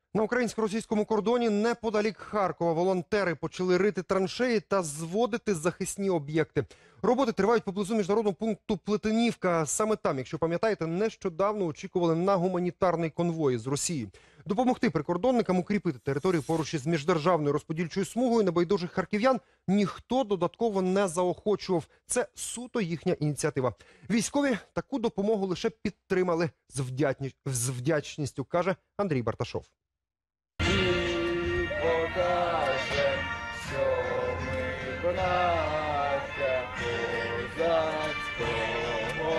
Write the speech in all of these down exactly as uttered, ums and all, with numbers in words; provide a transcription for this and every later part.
На українсько-російському кордоні неподалік Харкова волонтери почали рити траншеї та зводити захисні об'єкти. Роботи тривають поблизу міжнародного пункту Плетенівка. Саме там, якщо пам'ятаєте, нещодавно очікували на гуманітарний конвой з Росії. Допомогти прикордонникам укріпити територію поруч із міждержавною розподільчою смугою небайдужих харків'ян ніхто додатково не заохочував. Це суто їхня ініціатива. Військові таку допомогу лише підтримали з, вдячні... з вдячністю, каже Андрій Барташов. Покаже, що ми браття козацького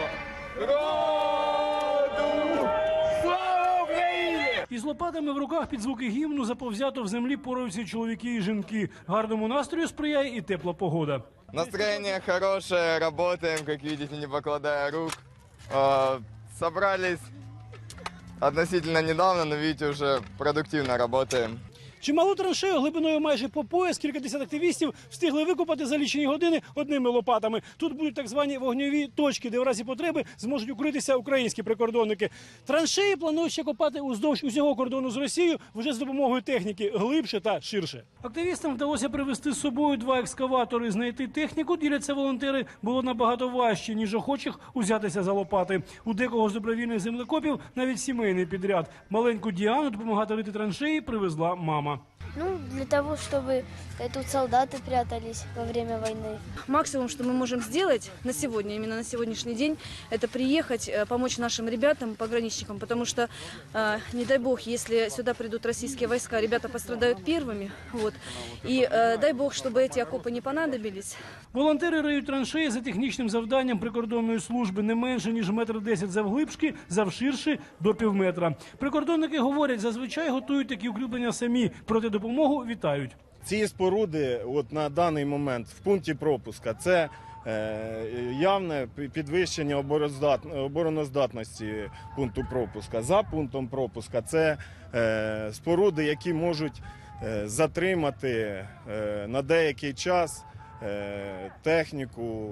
роду. Слава Україні! Із лопатами в руках під звуки гімну заповзято в землі поруються чоловіки і жінки. Гарному настрою сприяє і тепла погода. Настроение хорошее, работаем, как видите, не покладая рук. Э, собрались относительно недавно, но видите, уже продуктивно работаем. Чималу траншею глибиною майже по пояс кількадесят активістів встигли викопати за лічені години одними лопатами. Тут будуть так звані вогневі точки, де в разі потреби зможуть укритися українські прикордонники. Траншеї планують ще копати уздовж усього кордону з Росією вже з допомогою техніки глибше та ширше. Активістам вдалося привезти з собою два екскаватори. Знайти техніку, діляться волонтери, було набагато важче, ніж охочих узятися за лопати. У декого з добровільних землекопів навіть сімейний підряд. Маленьку Діану допомагати рити траншеї привезла мама. Ну, для того, чтобы тут солдаты прятались во время войны. Максимум, что мы можем сделать на сегодня, именно на сегодняшний день, это приехать, помочь нашим ребятам, пограничникам, потому что, не дай бог, если сюда придут российские войска, ребята пострадают первыми. Вот. И дай бог, чтобы эти окопы не понадобились. Волонтери риють траншеї за технічним завданням прикордонної служби не менше, ніж метр десять завглибшки, завширши до півметра. Прикордонники говорять, зазвичай готують такі укріплення самі, проте допомогу вітають. Ці споруди от на даний момент в пункті пропуска – це е, явне підвищення обороноздатності пункту пропуска. За пунктом пропуска – це е, споруди, які можуть е, затримати е, на деякий час е, техніку,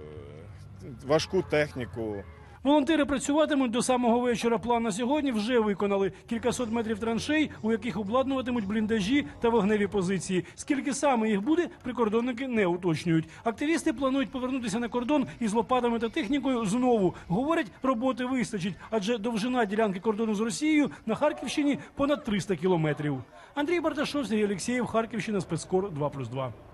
е, важку техніку. Волонтери працюватимуть до самого вечора. План на сьогодні вже виконали. Кількасот метрів траншей, у яких обладнуватимуть бліндажі та вогневі позиції. Скільки саме їх буде, прикордонники не уточнюють. Активісти планують повернутися на кордон із лопатами та технікою знову. Говорять, роботи вистачить, адже довжина ділянки кордону з Росією на Харківщині понад триста кілометрів. Андрій Барташов, Сергій Алєксєєв, Харківщина, спецкор два плюс два.